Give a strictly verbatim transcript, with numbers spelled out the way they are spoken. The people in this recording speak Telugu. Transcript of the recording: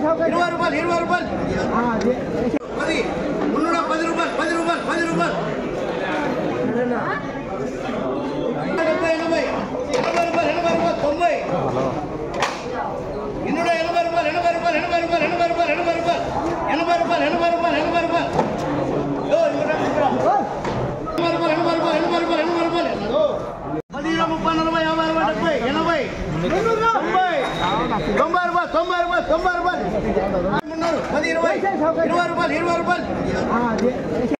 ఇరవై రూపాయలు ఇరవై రూపాయలు పది మున్నూట పది రూపాయలు పది రూపాయలు పది రూపాయలు డెబ్బై ఎనభై ఎనభై రూపాయలు ఎనభై రూపాయలు తొంభై ఇన్నూట ఎనభై రూపాయలు ఎనభై రూపాయలు ఎనభై రూపాయలు ఎనభై రూపాయలు ఎనభై రూపాయలు ఎనభై రూపాయలు ఎనభై రూపాయలు ఎనభై రూపాయలు పది ముప్పై నలభై యాభై అరవై డెబ్బై ఎనభై తొంభై తొంభై రూపాయలు తొంభై రూపాయలు తొంభై రూపాయలు మున్నూరు పది ఇరవై ఇరవై రూపాయలు ఇరవై రూపాయలు